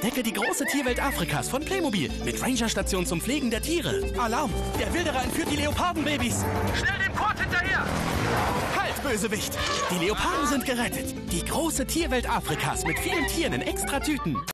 Entdecke die große Tierwelt Afrikas von Playmobil mit Rangerstation zum Pflegen der Tiere. Alarm! Der Wilderer entführt die Leopardenbabys. Schnell dem Quad hinterher! Halt, Bösewicht! Die Leoparden sind gerettet. Die große Tierwelt Afrikas mit vielen Tieren in extra Tüten.